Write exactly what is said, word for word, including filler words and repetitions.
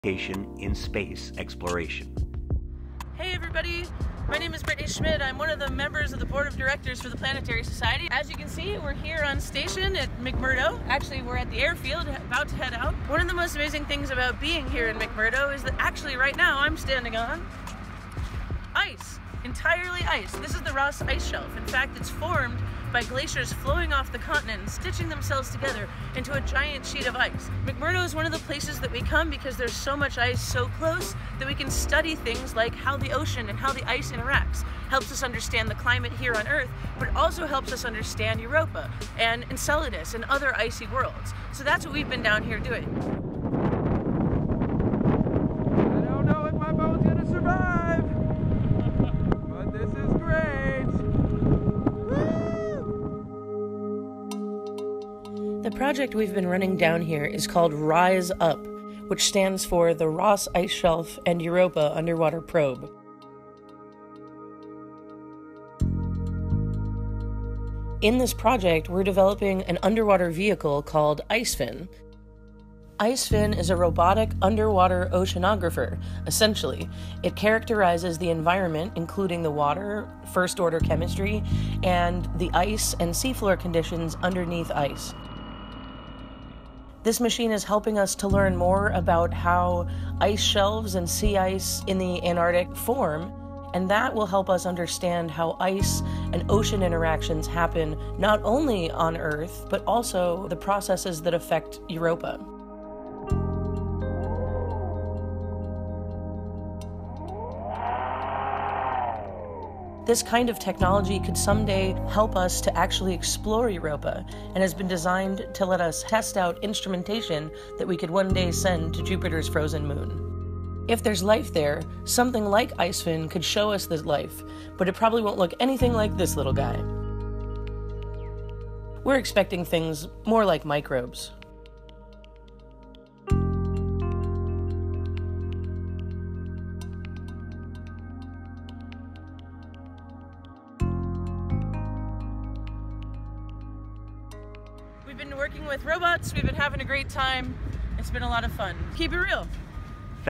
in space exploration. Hey everybody, my name is Britney Schmidt. I'm one of the members of the board of directors for the Planetary Society. As you can see, we're here on station at McMurdo. Actually, we're at the airfield, about to head out. One of the most amazing things about being here in McMurdo is that actually right now I'm standing on ice, entirely ice. This is the Ross Ice Shelf. In fact, it's formed by glaciers flowing off the continent and stitching themselves together into a giant sheet of ice. McMurdo is one of the places that we come because there's so much ice so close that we can study things like how the ocean and how the ice interacts. Helps us understand the climate here on Earth, but it also helps us understand Europa and Enceladus and other icy worlds. So that's what we've been down here doing. I don't know if my boat's gonna survive, but this is great. The project we've been running down here is called Rise Up, which stands for the Ross Ice Shelf and Europa Underwater Probe. In this project, we're developing an underwater vehicle called IceFin. IceFin is a robotic underwater oceanographer, essentially. It characterizes the environment, including the water, first-order chemistry, and the ice and seafloor conditions underneath ice. This machine is helping us to learn more about how ice shelves and sea ice in the Antarctic form, and that will help us understand how ice and ocean interactions happen not only on Earth, but also the processes that affect Europa. This kind of technology could someday help us to actually explore Europa and has been designed to let us test out instrumentation that we could one day send to Jupiter's frozen moon. If there's life there, something like IceFin could show us this life, but it probably won't look anything like this little guy. We're expecting things more like microbes. We've been working with robots, we've been having a great time. It's been a lot of fun. Keep it real.